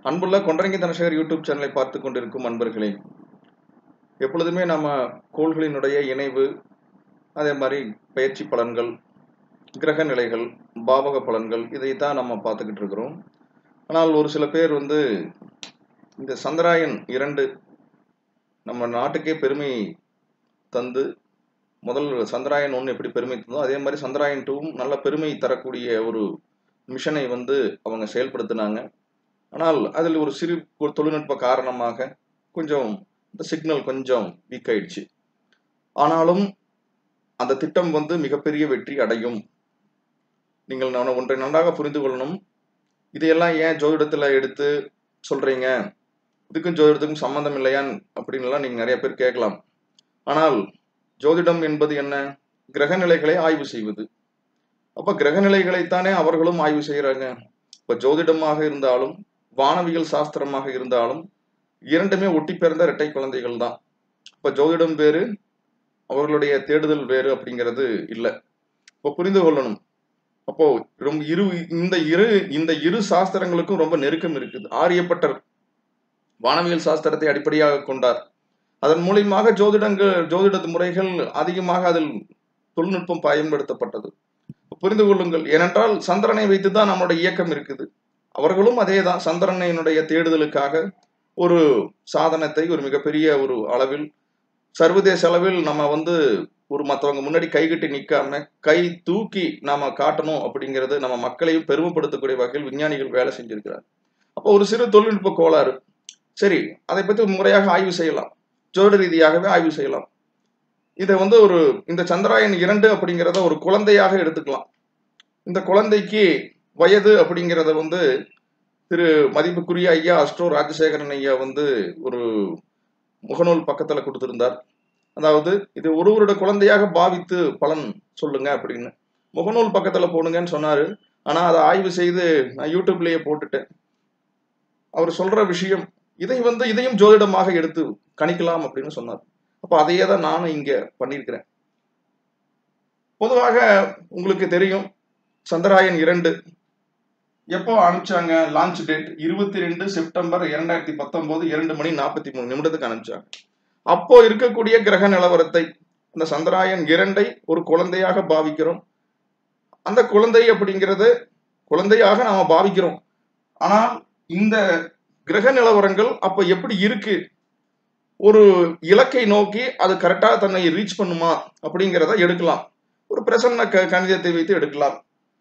அன்புள்ள கொண்டரங்கி தனசேகர் யூடியூப் சேனலை பார்த்து கொண்டிருக்கும் அன்பர்களே, எப்பொழுதுமே நம்ம கோள்களினுடைய இணைவு, அதே மாதிரி பயிற்சி பலன்கள், கிரக நிலைகள், பாவக பலன்கள் இதைத்தான் நம்ம பார்த்துக்கிட்டு இருக்கிறோம். ஆனால் ஒரு சில பேர் இந்த சந்திராயன் 2 நம்ம நாட்டுக்கே பெருமை தந்து, முதல் சந்திராயன் 1 எப்படி பெருமை தந்தோ அதே மாதிரி சந்திராயன் 2வும் நல்ல பெருமை தரக்கூடிய ஒரு மிஷனை அவங்க செயல்படுத்தினாங்க. ஆனால் அதில் ஒரு சிறு தொழில்நுட்ப காரணமாக கொஞ்சம் இந்த சிக்னல் கொஞ்சம் வீக் ஆயிடுச்சு. ஆனாலும் அந்த திட்டம் மிகப்பெரிய வெற்றி அடையும். நீங்கள் ஒன்றை நன்றாக புரிந்து கொள்ளணும். இதையெல்லாம் ஏன் ஜோதிடத்துல எடுத்து சொல்றீங்க, இதுக்கும் ஜோதிடத்துக்கும் சம்பந்தம் இல்லையான்னு அப்படின்லாம் நீங்க நிறைய பேர் கேட்கலாம். ஆனால் ஜோதிடம் என்பது என்ன? கிரக நிலைகளை ஆய்வு செய்வது. அப்ப கிரக நிலைகளைத்தானே அவர்களும் ஆய்வு செய்யறாங்க. இப்ப ஜோதிடமாக இருந்தாலும் வானவியல் சாஸ்திரமாக இருந்தாலும் இரண்டுமே ஒட்டி பிறந்த இரட்டை குழந்தைகள் தான். இப்ப ஜோதிடம் வேறு, அவர்களுடைய தேடுதல் வேறு அப்படிங்கிறது இல்லை. இப்ப புரிந்து கொள்ளணும். அப்போ ரொம்ப இந்த இரு சாஸ்திரங்களுக்கும் ரொம்ப நெருக்கம் இருக்குது. ஆரியப்பட்டர் வானவியல் சாஸ்திரத்தை அடிப்படையாக கொண்டார். அதன் மூலியமாக ஜோதிட முறைகள் அதிகமாக அதில் தொழில்நுட்பம் பயன்படுத்தப்பட்டது. புரிந்து கொள்ளுங்கள். ஏனென்றால் சந்திரனை வைத்துதான் நம்மளுடைய இயக்கம் இருக்குது. அவர்களும் அதேதான். சந்திரனுடைய தேடுதலுக்காக ஒரு சாதனத்தை ஒரு மிகப்பெரிய ஒரு அளவில் சர்வதேச அளவில் நம்ம ஒரு மற்றவங்க முன்னாடி கைகட்டி நிக்காம கை தூக்கி நாம காட்டணும் அப்படிங்கிறது நம்ம மக்களையும் பெருமைப்படுத்தக்கூடிய வகையில் விஞ்ஞானிகள் வேலை செஞ்சிருக்கிறார். அப்போ ஒரு சிறு தொழில்நுட்ப கோளாறு, சரி, அதை பற்றி முறையாக ஆய்வு செய்யலாம், ஜோதிட ரீதியாகவே ஆய்வு செய்யலாம். இதை இந்த சந்திராயன் 2 அப்படிங்கிறத ஒரு குழந்தையாக எடுத்துக்கலாம். இந்த குழந்தைக்கு வயது அப்படிங்கிறத திரு மதிப்புக்குரிய ஐயா அஸ்ட்ரோ ராஜசேகரன் ஐயா ஒரு முகநூல் பக்கத்துல கொடுத்திருந்தார். அதாவது இது ஒருவருடைய குழந்தையாக பாவித்து பலன் சொல்லுங்க அப்படின்னு முகநூல் பக்கத்துல போடுங்கன்னு சொன்னாரு. ஆனா அதை ஆய்வு செய்து நான் யூடியூப்லயே போட்டுட்டேன். அவர் சொல்ற விஷயம் இதையும் ஜோதிடமாக எடுத்து கணிக்கலாம் அப்படின்னு சொன்னார். அப்ப அதையே தான் நானும் இங்க பண்ணியிருக்கிறேன். பொதுவாக உங்களுக்கு தெரியும், சந்திராயன் 2 எப்போ அனுப்பிச்சாங்க? லான்ச் டேட் 22 செப்டம்பர் 2019 2:43 அனுப்பிச்சாங்க. அப்போ இருக்கக்கூடிய கிரக நிலவரத்தை, அந்த சந்திராயன் 2 ஒரு குழந்தையாக பாவிக்கிறோம். அந்த குழந்தை அப்படிங்கிறது குழந்தையாக நாம பாவிக்கிறோம். ஆனால் இந்த கிரக நிலவரங்கள் அப்ப எப்படி இருக்கு, ஒரு இலக்கை நோக்கி அது கரெக்டா தன்னை ரீச் பண்ணுமா அப்படிங்கிறத எடுக்கலாம். ஒரு பிரசன்ன கணிதத்தை வைத்து எடுக்கலாம்.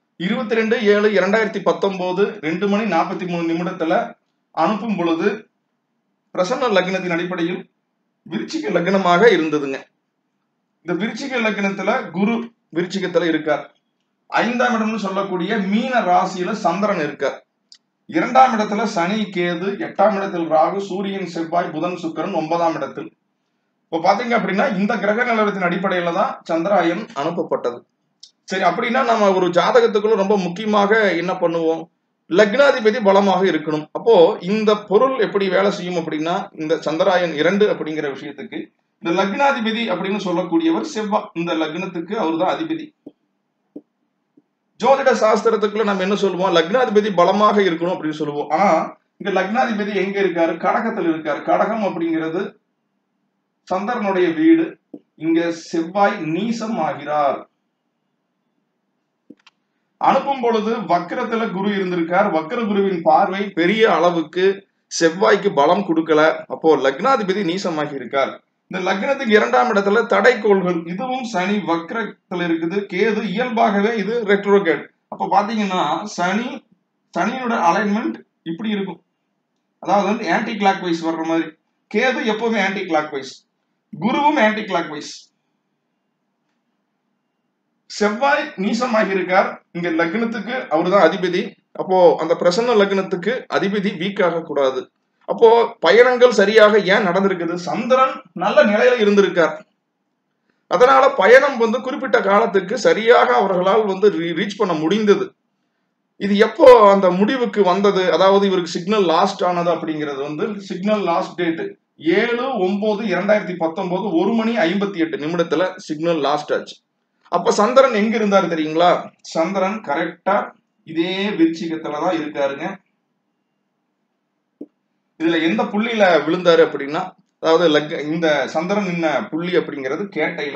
22/7/2019 2:43 அனுப்பும் பொழுது பிரசன்ன லக்னத்தின் அடிப்படையில் விருச்சிக லக்னமாக இருந்ததுங்க. இந்த விருச்சிக லக்னத்துல குரு விருச்சிகத்துல இருக்கார். 5ஆம் இடம்னு சொல்லக்கூடிய மீன ராசியில சந்திரன் இருக்கார். 2ஆம் இடத்துல சனி கேது, 8ஆம் இடத்தில் ராகு, சூரியன் செவ்வாய் புதன் சுக்கிரன் 9ஆம் இடத்தில். இப்ப பாத்தீங்க அப்படின்னா இந்த கிரக நிலவரத்தின் அடிப்படையில தான் சந்திராயன் அனுப்பப்பட்டது. சரி, அப்படின்னா நம்ம ஒரு ஜாதகத்துக்குள்ள ரொம்ப முக்கியமாக என்ன பண்ணுவோம்? லக்னாதிபதி பலமாக இருக்கணும். அப்போ இந்த பொருள் எப்படி வேலை செய்யும் அப்படின்னா, இந்த சந்திராயன் 2 அப்படிங்கிற விஷயத்துக்கு இந்த லக்னாதிபதி அப்படின்னு சொல்லக்கூடியவர் செவ்வாய். இந்த லக்னத்துக்கு அவர் தான் அதிபதி. ஜோதிட சாஸ்திரத்துக்குள்ள நம்ம என்ன சொல்லுவோம்? லக்னாதிபதி பலமாக இருக்கணும் அப்படின்னு சொல்லுவோம். ஆனா இங்க லக்னாதிபதி எங்க இருக்காரு? கடகத்தில் இருக்காரு. கடகம் அப்படிங்கிறது சந்திரனுடைய வீடு. இங்க செவ்வாய் நீசம் ஆகிறார். அனுப்பும் பொழுது வக்கரத்துல குரு இருந்திருக்கார். வக்கர குருவின் பார்வை பெரிய அளவுக்கு செவ்வாய்க்கு பலம் கொடுக்கல. அப்போ லக்னாதிபதி நீசமாகி இருக்கார். இந்த லக்னத்துக்கு 2ஆம் இடத்துல தடைக்கோள்கள், இதுவும் சனி வக்கரத்துல இருக்குது. கேது இயல்பாகவே இது ரெட்ரோகேட். அப்ப பாத்தீங்கன்னா சனியோட அலைன்மெண்ட் இப்படி இருக்கும். அதாவது ஆன்டி கிளாக் வைஸ் வர்ற மாதிரி. கேது எப்பவுமே ஆன்டி கிளாக் வைஸ், குருவும் ஆன்டி கிளாக் வைஸ். செவ்வாய் நீசமாகி இருக்கார். இங்க லக்னத்துக்கு அவருதான் அதிபதி. அப்போ அந்த பிரசன்ன லக்னத்துக்கு அதிபதி வீக் ஆக கூடாது. அப்போ பயணங்கள் சரியாக ஏன் நடந்திருக்குது? சந்திரன் நல்ல நிலையில இருந்திருக்கார். அதனால பயணம் குறிப்பிட்ட காலத்துக்கு சரியாக அவர்களால் ரீச் பண்ண முடிந்தது. இது எப்போ அந்த முடிவுக்கு வந்தது? அதாவது இவருக்கு சிக்னல் லாஸ்ட் ஆனது அப்படிங்கிறது signal lost date 7/9/2019 1:58 signal lost ஆச்சு. அப்ப சந்திரன் எங்க இருந்தாரு தெரியுங்களா? சந்திரன் கரெக்டா இதே விருச்சிகத்துலதான் இருக்காருங்க. இதுல எந்த புள்ளியில விழுந்தாரு அப்படின்னா, அதாவது இந்த சந்திரன் நின்ன புள்ளி அப்படிங்கிறது கேட்டையில.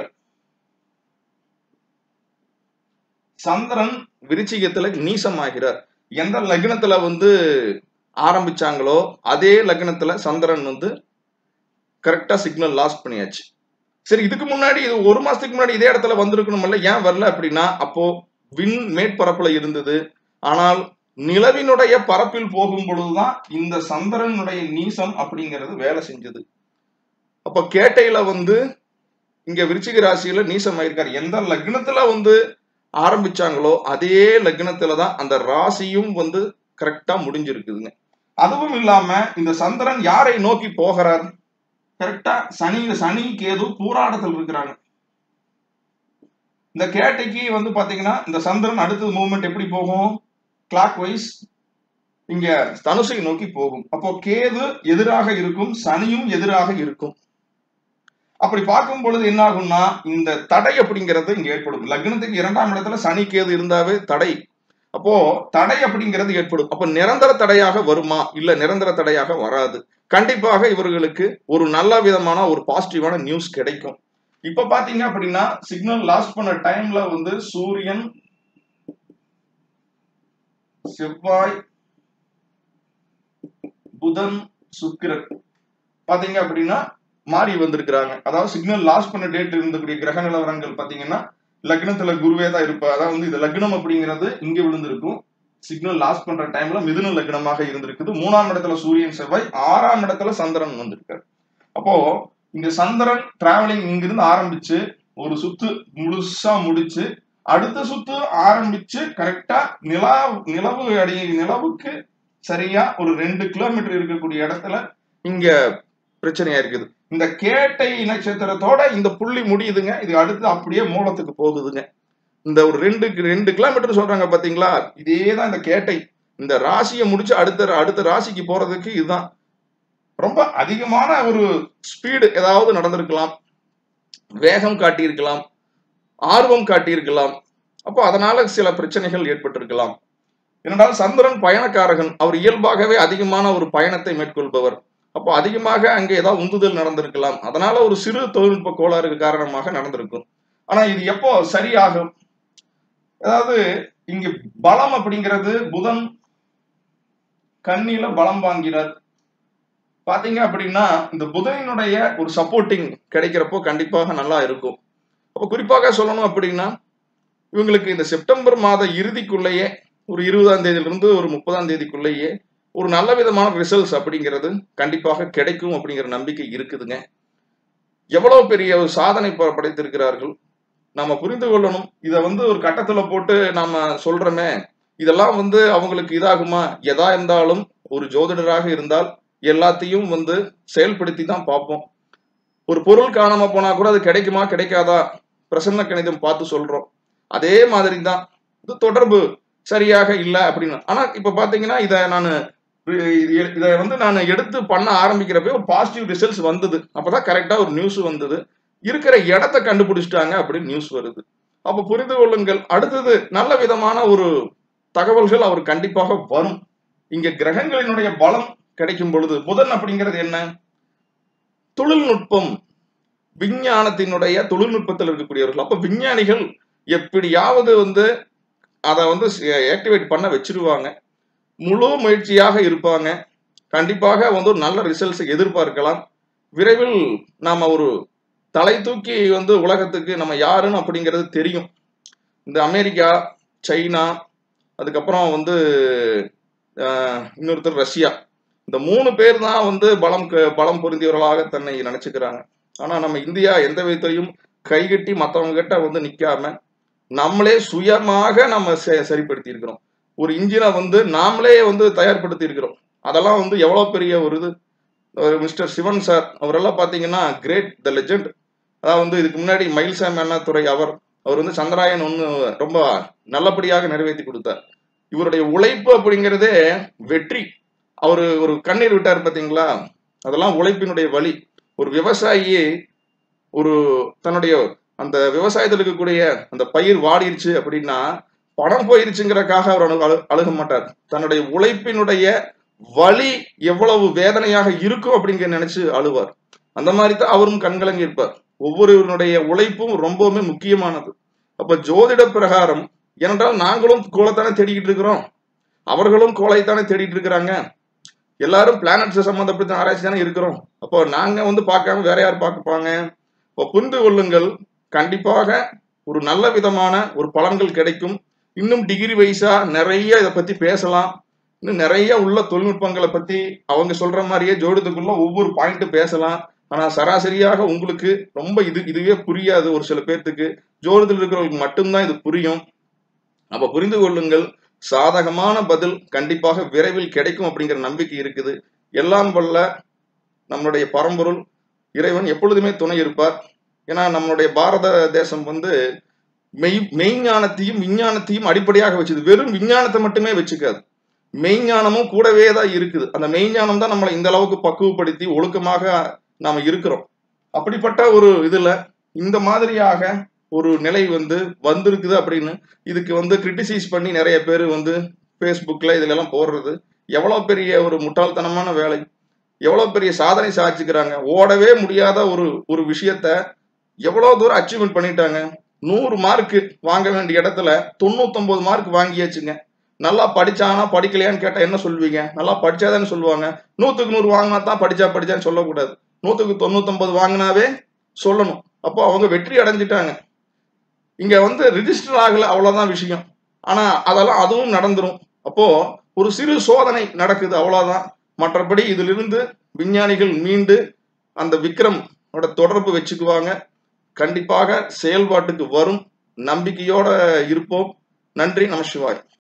சந்திரன் விருச்சிகத்துல நீசமாகிறார். எந்த லக்னத்துல வந்து ஆரம்பிச்சாங்களோ அதே லக்னத்துல சந்திரன் வந்து கரெக்டா சிக்னல் லாஸ் பண்ணியாச்சு. சரி, இதுக்கு முன்னாடி இது 1 மாசத்துக்கு முன்னாடி இதே இடத்துல வந்திருக்கணும்ல, ஏன் வரல அப்படின்னா, அப்போ விண் மேற்பரப்புல இருந்தது. ஆனால் நிலவினுடைய பரப்பில் போகும் பொழுதுதான் இந்த சந்திரனுடைய நீசம் அப்படிங்கிறது வேலை செஞ்சது. அப்ப கேட்டையில வந்து இங்க விருச்சிக ராசியில நீசம் ஆயிருக்காரு. எந்த லக்னத்துல வந்து ஆரம்பிச்சாங்களோ அதே லக்னத்துலதான் அந்த ராசியும் வந்து கரெக்டா முடிஞ்சிருக்குதுங்க. அதுவும் இல்லாம இந்த சந்திரன் யாரை நோக்கி போகிறார்? கரெக்டா சனி கேது பூராடத்தில் இருக்கிறாங்க. இந்த கேட்டைக்கு வந்து பாத்தீங்கன்னா இந்த சந்திரன் அடுத்த மூவ்மெண்ட் எப்படி போகும்? கிளாக் வைஸ் இங்க தனுசை நோக்கி போகும். அப்போ கேது எதிராக இருக்கும், சனியும் எதிராக இருக்கும். அப்படி பார்க்கும் பொழுது என்ன ஆகும்னா, இந்த தடை அப்படிங்கிறது இங்க ஏற்படும். லக்னத்துக்கு 2ஆம் இடத்துல சனி கேது இருந்தாவே தடை. அப்போ தடை அப்படிங்கிறது ஏற்படும். அப்ப நிரந்தர தடையாக வருமா? இல்ல நிரந்தர தடையாக வராது. கண்டிப்பாக இவர்களுக்கு ஒரு நல்ல விதமான ஒரு பாசிட்டிவான நியூஸ் கிடைக்கும். இப்ப பாத்தீங்க அப்படின்னா சிக்னல் லாஸ்ட் பண்ண டைம்ல வந்து சூரியன், செவ்வாய், புதன், சுக்கிரன் பாத்தீங்க அப்படின்னா மாறி வந்திருக்கிறாங்க. அதாவது சிக்னல் லாஸ்ட் பண்ண டேட் இருந்தக்கூடிய கிரக நிலவரங்கள் பாத்தீங்கன்னா லக்னத்துல குருவே தான் இருப்பா. அதாவது வந்து இது லக்னம் அப்படிங்கிறது இங்க விழுந்திருக்கும். சிக்னல் லாஸ்ட் பண்ற டைம்ல மிதுன லக்னமாக இருந்திருக்குது. 3ஆம் இடத்துல சூரியன், செவ்வாய், 6ஆம் இடத்துல சந்திரன் வந்திருக்காரு. அப்போ இங்க சந்திரன் டிராவலிங் இங்கிருந்து ஆரம்பிச்சு ஒரு சுத்து முழுசா முடிச்சு அடுத்த சுத்து ஆரம்பிச்சு கரெக்டா நிலவுக்கு சரியா ஒரு 2 கிலோமீட்டர் இருக்கக்கூடிய இடத்துல இங்க பிரச்சனையா இருக்குது. இந்த கேட்டை நட்சத்திரத்தோட இந்த புள்ளி முடியுதுங்க. இது அடுத்து அப்படியே மூலத்துக்கு போகுதுங்க. இந்த ஒரு 2 கிலோமீட்டர் சொல்றாங்க பாத்தீங்களா, இதேதான் இந்த கேட்டை. இந்த ராசியை முடிச்சு அடுத்த ராசிக்கு போறதுக்கு இதுதான். ரொம்ப அதிகமான ஒரு ஸ்பீடு ஏதாவது நடந்திருக்கலாம், வேகம் காட்டியிருக்கலாம், ஆர்வம் காட்டியிருக்கலாம். அப்போ அதனால சில பிரச்சனைகள் ஏற்பட்டிருக்கலாம். ஏனென்றால் சந்திரன் பயணக்காரகன். அவர் இயல்பாகவே அதிகமான ஒரு பயணத்தை மேற்கொள்பவர். அப்போ அதிகமாக அங்கே ஏதாவது உந்துதல் நடந்திருக்கலாம். அதனால ஒரு சிறு தொழில்நுட்ப கோளாறு காரணமாக நடந்திருக்கும். ஆனா இது எப்போ சரியாகும்? அதாவது இங்க பலம் அப்படிங்கிறது புதன் கண்ணில பலம் வாங்கினார். பாத்தீங்க அப்படின்னா இந்த புதனினுடைய ஒரு சப்போர்ட்டிங் கிடைக்கிறப்போ கண்டிப்பாக நல்லா இருக்கும். அப்போ குறிப்பாக சொல்லணும் அப்படின்னா இவங்களுக்கு இந்த செப்டம்பர் மாத இறுதிக்குள்ளேயே ஒரு 20ஆம் தேதியிலிருந்து ஒரு 30ஆம் தேதிக்குள்ளேயே ஒரு நல்ல விதமான ரிசல்ட்ஸ் அப்படிங்கிறது கண்டிப்பாக கிடைக்கும் அப்படிங்கிற நம்பிக்கை இருக்குதுங்க. எவ்வளவு பெரிய ஒரு சாதனை படைத்திருக்கிறார்கள் நாம புரிந்து கொள்ளணும். இதை வந்து ஒரு கட்டத்துல போட்டு நாம சொல்றோமே, இதெல்லாம் வந்து அவங்களுக்கு இதாகுமா? எதா இருந்தாலும் ஒரு ஜோதிடராக இருந்தால் எல்லாத்தையும் வந்து செயல்படுத்தி தான் பார்ப்போம். ஒரு பொருள் காணாம போனா கூட அது கிடைக்குமா கிடைக்காதா பிரசன்ன கணிதம் பார்த்து சொல்றோம். அதே மாதிரி தான் இது தொடர்பு சரியாக இல்லை அப்படின்னு. ஆனா இப்ப பாத்தீங்கன்னா இதை வந்து நான் எடுத்து பண்ண ஆரம்பிக்கிறப்ப ஒரு பாசிட்டிவ் ரிசல்ட்ஸ் வந்தது. அப்பதான் கரெக்டா ஒரு நியூஸ் வந்தது. இருக்கிற இடத்தை கண்டுபிடிச்சிட்டாங்க அப்படின்னு நியூஸ் வருது. அப்ப புரிந்து கொள்ளுங்கள், அடுத்தது நல்ல விதமான ஒரு தகவல்கள் அவர் கண்டிப்பாக வரும். இங்க கிரகங்களினுடைய பலம் கிடைக்கும் பொழுது புதன் அப்படிங்கிறது என்ன? தொழில்நுட்பம், விஞ்ஞானத்தினுடைய தொழில்நுட்பத்தில் இருக்கக்கூடியவர்கள். அப்ப விஞ்ஞானிகள் எப்படியாவது வந்து அதை வந்து ஆக்டிவேட் பண்ண வச்சிருவாங்க. முழு முயற்சியாக இருப்பாங்க. கண்டிப்பாக வந்து ஒரு நல்ல ரிசல்ட்ஸை எதிர்பார்க்கலாம். விரைவில் நாம ஒரு தலை தூக்கி வந்து உலகத்துக்கு நம்ம யாருன்னு அப்படிங்கிறது தெரியும். இந்த அமெரிக்கா, சைனா, அதுக்கப்புறம் வந்து இன்னொருத்தர் ரஷ்யா, இந்த 3 பேர் தான் வந்து பலம் பொருந்தியவர்களாக தன்னை நினைச்சுக்கிறாங்க. ஆனா நம்ம இந்தியா எந்த விதத்திலையும் கைகட்டி மற்றவங்க கிட்ட வந்து நிக்காம நம்மளே சுயமாக நம்ம சரிப்படுத்தி இருக்கிறோம். ஒரு இன்ஜினை வந்து நாமளே வந்து தயார்படுத்தி இருக்கிறோம். அதெல்லாம் வந்து எவ்வளவு பெரிய ஒரு இது. மிஸ்டர் சிவன் சார் அவரெல்லாம் பாத்தீங்கன்னா கிரேட், த லெஜெண்ட். அதாவது வந்து இதுக்கு முன்னாடி மயில்சாமி அண்ணாதுரை அவர் வந்து சந்திராயன் 1 ரொம்ப நல்லபடியாக நிறைவேற்றி கொடுத்தார். இவருடைய உழைப்பு அப்படிங்கிறதே வெற்றி. அவரு ஒரு கண்ணீர் விட்டார் பாத்தீங்களா, அதெல்லாம் உழைப்பினுடைய வழி. ஒரு விவசாயி ஒரு தன்னுடைய அந்த விவசாயத்தில் இருக்கக்கூடிய அந்த பயிர் வாடிருச்சு அப்படின்னா பணம் போயிருச்சுங்கிறக்காக அவர் அழுக மாட்டார். தன்னுடைய உழைப்பினுடைய வலி எவ்வளவு வேதனையாக இருக்கும் அப்படிங்கிற நினைச்சு அழுவார். அந்த மாதிரி தான் அவரும் கண்கலங்கி இருப்பார். ஒவ்வொருவருடைய உழைப்பும் ரொம்பவுமே முக்கியமானது. அப்ப ஜோதிட பிரகாரம், ஏனென்றால் நாங்களும் கோளைத்தானே தேடிக்கிட்டு இருக்கிறோம், அவர்களும் கோளைத்தானே தேடிட்டு இருக்கிறாங்க. எல்லாரும் பிளானட்ஸ் சம்பந்தப்பட்ட ஆராய்ச்சி தானே இருக்கிறோம். அப்போ நாங்க பார்க்காம வேற யார் பார்ப்பாங்க? இப்போ புரிந்து கொள்ளுங்கள், கண்டிப்பாக ஒரு நல்ல விதமான ஒரு பலன்கள் கிடைக்கும். இன்னும் டிகிரி வைஸா நிறைய இதை பத்தி பேசலாம். இன்னும் நிறைய உள்ள தொழில்நுட்பங்களை பத்தி அவங்க சொல்ற மாதிரியே ஜோதிடத்துக்குள்ள ஒவ்வொரு பாயிண்ட் பேசலாம். ஆனா சராசரியாக உங்களுக்கு ரொம்ப இதுவே புரியாது. ஒரு சில பேர்த்துக்கு ஜோதிடத்தில் இருக்கிறவங்களுக்கு மட்டும்தான் இது புரியும். அப்ப புரிந்து கொள்ளுங்கள், சாதகமான பதில் கண்டிப்பாக விரைவில் கிடைக்கும் அப்படிங்கிற நம்பிக்கை இருக்குது. எல்லாம் வல்ல நம்மளுடைய பரம்பொருள் இறைவன் எப்பொழுதுமே துணை இருப்பார். ஏன்னா நம்மளுடைய பாரத தேசம் மெய்ஞானத்தையும் விஞ்ஞானத்தையும் அடிப்படையாக வச்சுது. வெறும் விஞ்ஞானத்தை மட்டுமே வச்சுக்காது, மெய்ஞானமும் கூடவே தான் இருக்குது. அந்த மெய்ஞானம் தான் நம்மளை இந்த அளவுக்கு பக்குவப்படுத்தி ஒழுக்கமாக நாம இருக்கிறோம். அப்படிப்பட்ட ஒரு இதுல இந்த மாதிரியாக ஒரு நிலை வந்திருக்குது அப்படின்னு இதுக்கு கிரிட்டிசைஸ் பண்ணி நிறைய பேர் ஃபேஸ்புக்ல இதுல எல்லாம் போடுறது எவ்வளவு பெரிய ஒரு முட்டாள்தனமான வேலை, எவ்வளவு பெரிய சாதனை சாதிச்சுக்கிறாங்க. ஓடவே முடியாத ஒரு விஷயத்த எவ்வளவு தூரம் அச்சீவ்மெண்ட் பண்ணிட்டாங்க. 100 மார்க் வாங்க வேண்டிய இடத்துல 99 மார்க் வாங்கியாச்சுங்க. நல்லா படிச்சானா படிக்கலையான்னு கேட்டா என்ன சொல்வீங்க? நல்லா படிச்சாதான்னு சொல்லுவாங்க. 100க்கு 100 வாங்கினா தான் படிச்சான்னு சொல்லக்கூடாது. 100க்கு 99 வாங்கினாவே சொல்லணும். அப்போ அவங்க வெற்றி அடைஞ்சிட்டாங்க. இங்க ரிஜிஸ்டர் ஆகல, அவ்வளவுதான் விஷயம். ஆனா அதுவும் நடந்துரும். அப்போ ஒரு சிறு சோதனை நடக்குது, அவ்வளவுதான். மற்றபடி இதிலிருந்து விஞ்ஞானிகள் மீண்டு அந்த விக்ரம் தொடர்பு வச்சுக்குவாங்க. கண்டிப்பாக செயல்பாட்டுக்கு வரும். நம்பிக்கையோட இருப்போம். நன்றி. நமசிவாய்.